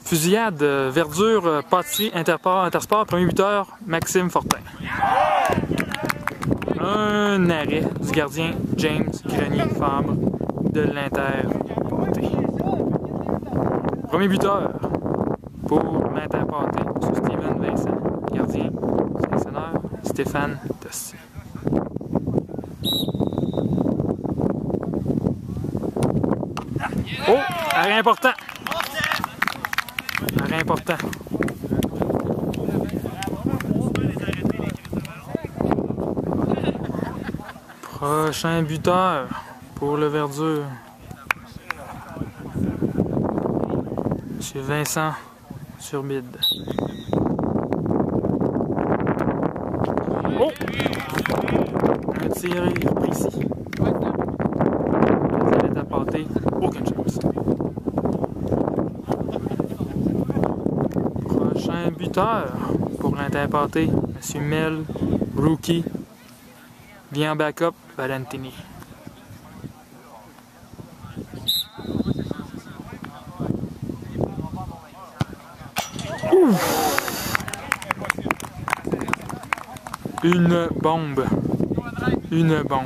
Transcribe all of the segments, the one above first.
Fusillade, verdure, pâtisserie, intersport, premier buteur, Maxime Fortin. Un arrêt du gardien James Grenier-Fabre de l'Inter-Pâté. Premier buteur pour l'Inter-Pâté, c'est Steven Vincent. Gardien, sélectionneur, Stéphane Tossi. Oh! Arrêt important! Arrêt important. Prochain buteur pour le Verdure. Monsieur Vincent Surbide. Oh! Un tir précis. Ça va être appâté. Aucune chance. Prochain buteur pour l'Inter-Pâté, Monsieur Mel, rookie. Vient en backup, Valentini. Ouf! Une bombe. Une bombe.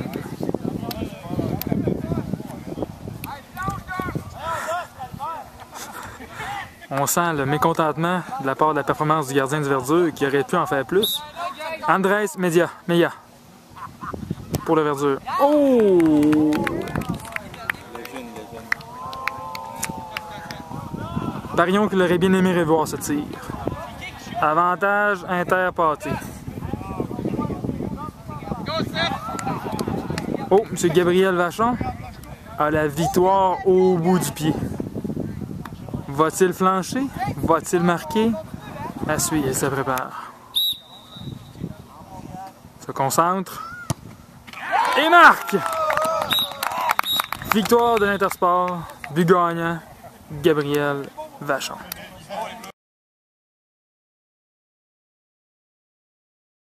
On sent le mécontentement de la part de la performance du gardien du Verdure qui aurait pu en faire plus. Andrés Meia pour le Verdure. Oh! Parions qu'il aurait bien aimé revoir ce tir. Avantage Inter-Pâté. Oh, M. Gabriel Vachon a la victoire au bout du pied. Va-t-il flancher? Va-t-il marquer? À suivre, il se prépare. Se concentre. Et marque! Victoire de l'Intersport. But gagnant, Gabriel Vachon.